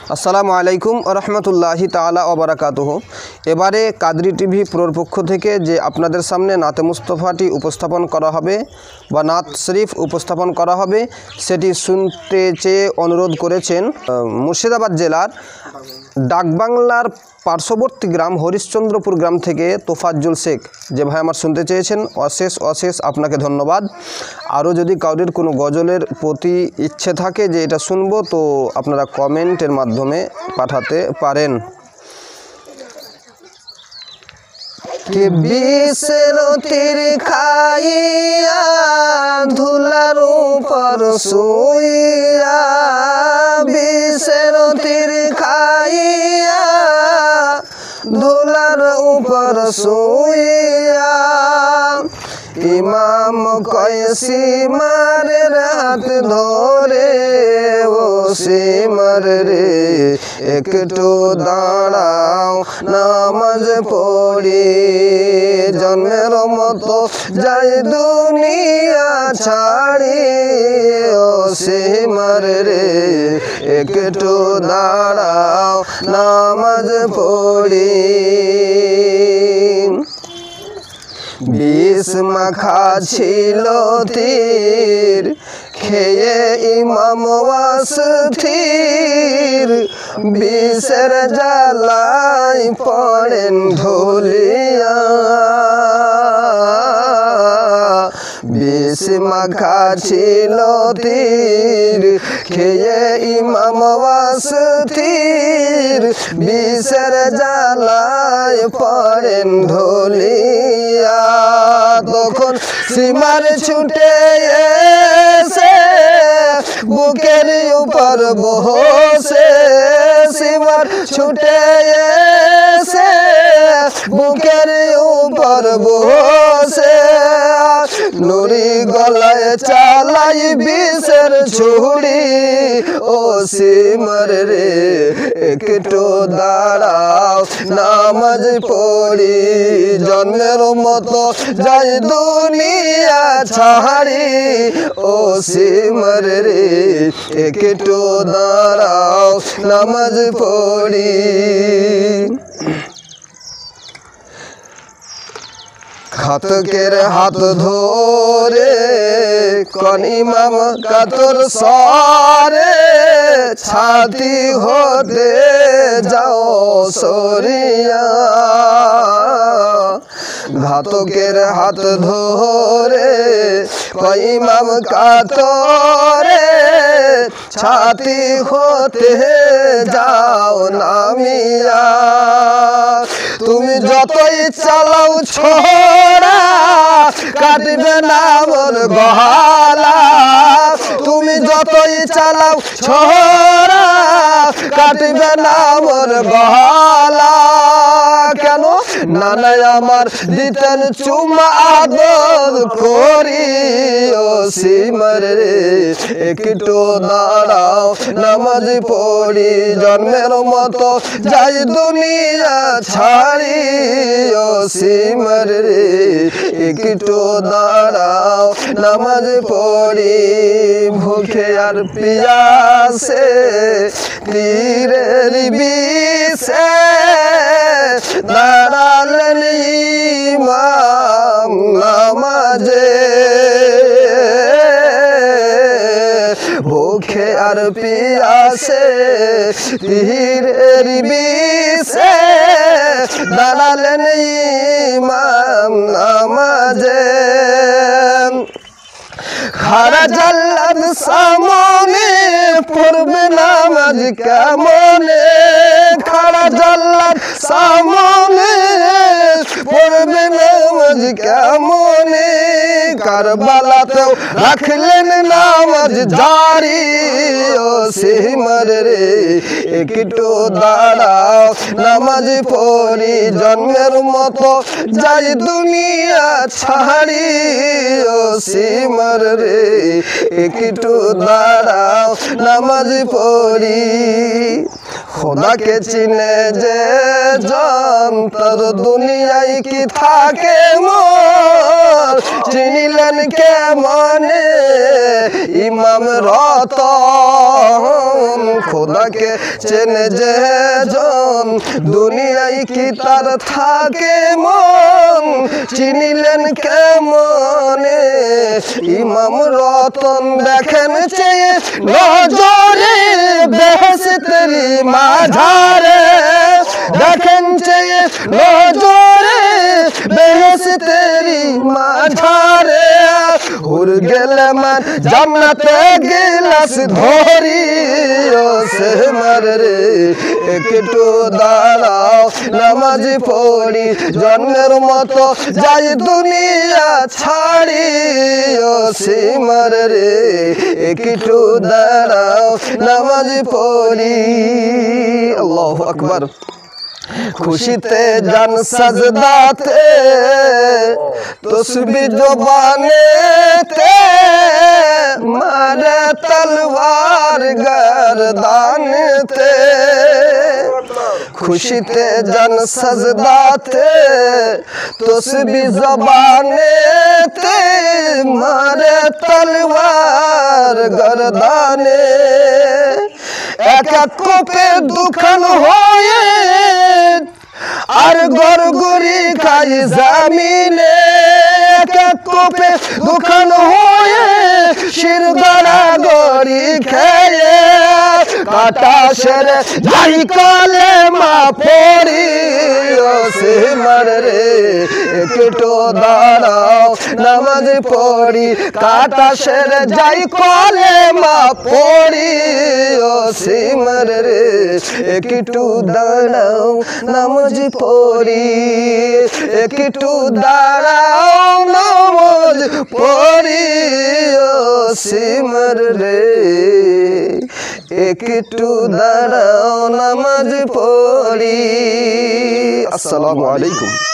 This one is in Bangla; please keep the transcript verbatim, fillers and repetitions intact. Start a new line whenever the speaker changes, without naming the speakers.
আসসালামু আলাইকুম রহমতুল্লাহি তাআলা ওয়া বারাকাতুহু। এবারে কাদরি টিভি প্রোর পক্ষ থেকে যে আপনাদের সামনে নাতে মুস্তফাটি উপস্থাপন করা হবে বা নাত শরীফ উপস্থাপন করা হবে, সেটি শুনতে চেয়ে অনুরোধ করেছেন মুর্শিদাবাদ জেলার ডাকবাংলার পার্শ্ববর্তী গ্রাম হরিশ্চন্দ্রপুর গ্রাম থেকে তোফাজ্জল শেখ। যে ভাই আমার শুনতে চেয়েছেন, অশেষ অশেষ আপনাকে ধন্যবাদ। আরও যদি কাউরির কোনো গজলের প্রতি ইচ্ছে থাকে যে এটা শুনবো, তো আপনারা কমেন্টের মাধ্যমে পাঠাতে পারেন। কে বিষের তীর খাইয়া ধুলার উপর শুইয়া, বিষের তীর খাইয়া ধুলার উপর শুইয়া, ইমাম কয় সীমারের হাত ধরে, ও সীমার রে একটু দাঁড়াও নামাজ পড়ি, জন্মের মতো যাই দুনিয়া ছাড়ি, ও সীমার রে একটু দাঁড়াও নামাজ পড়ি। বিষ মাখা ছিল তীর খেয়ে ইমাম অস্থির, বিষের জ্বালায় পড়েন ঢুলিয়া, বিষ মাখা ছিল তীর খেয়ে ইমাম অস্থির, বিষের জ্বালায় পড়েন ঢুলিয়া। তখন সীমার ছুটে এসে বুকের উপর বসে, সীমার ছুটে এসে বুকের উপর বসে, নুরি গলায় চালাই বিষের ছুরি, ও সীমার রে একটু দাঁড়াও নামাজ পড়ি, জন্মের মতো যাই দুনিয়া ছাড়ি, ও সীমার রে একটু দাঁড়াও নামাজ পড়ি। ঘাতকের হাত ধরে কোন ইমাম কাতর সরে, ছাতি হতে যাও সরিয়া, ঘাতকের হাত ধরে কোন ইমাম কাতরে, ছাতি হতে যাও নামিয়া। তুমি যতই চালাও ছোড়া কাটবে না মোর গলা, তুমি যতই চালাও ছোড়া কাটবে না মোর গলা। কেন? নানাই আমার দিতেন চুমা আদর করি, ও সীমার রে একটু দাঁড়াও নামাজ পড়ি, জন্মের মতো যাই দুনিয়া ছাড়ি, ও সীমার রে একটু দাঁড়াও নামাজ পড়ি। ভুখে আর পিয়াসে তীরের বিষে দাঁড়ালেন ইমাম নামাজে, ভুখে আর পিয়াসে তীরের বিষে দাঁড়ালেন ইমাম নামাজে। খারা জাল্লাদ সামনে পড়বে নামাজ কেমনে, খারা জাল্লাদ সামনে পড়বে নামাজ কেমনে, কারবালাতেও রাখলেন নামাজ জারি, ও সীমার রে একটু দাঁড়াও নামাজ পড়ি, জন্মের মতো যাই দুনিয়া ছাড়ি, ও সীমার রে একটু দাঁড়াও নামাজ পড়ি। খোদাকে চিনে যে জন তার দুনিয়ায় কি থাকে মোর চিনিলেন কেমনে ইমাম রতন খোদাকে চেনে যে জন দুনিয়ায় কি তার থাকে মন চিনিলেন কেমনে ইমাম রতন দেখেন চেয়ে নজরে বেহেশতেরি মাঝারে দেখেন চেয়ে নজরে বেহেশতেরি মাঝারে উড় গেলে মান জান্নাতে গিলাস ধরি ও সে মারে একটু দাঁড়াও নামাজ পড়ি জন্মের মতো যাই দুনিয়া ছাড়ি ও সিমার রে একটু দাঁড়াও নামাজ পড়ি আল্লাহু আকবার খুশিতে জান সাজদাতে তসবিহ জবানেতে মারে তলওয়ার গর্দানেতে খুশিতে জান সাজদাতে তসবিহ জবানেতে মারে তলওয়ার গর্দানে এক এক কোপে দুখান হয়ে আর গরগরি খাই জামিনে এক এক কোপে দুখান হয়ে শির গড়া গড়ি খেয়ে কাটা সেরে যাই কলে মা পড়ি ও সিমার রে একটু দাঁড়াও নামাজ পড়ি কাটা সেরে যাই কলে মা পড়ি ও সিমার রে একটু দাঁড়াও নামাজ পড়ি একটু দাঁড়াও নামাজ পড়ি ও সিমার রে একটু দাঁড়াও নামাজ পড়ি। আসসালামু আলাইকুম।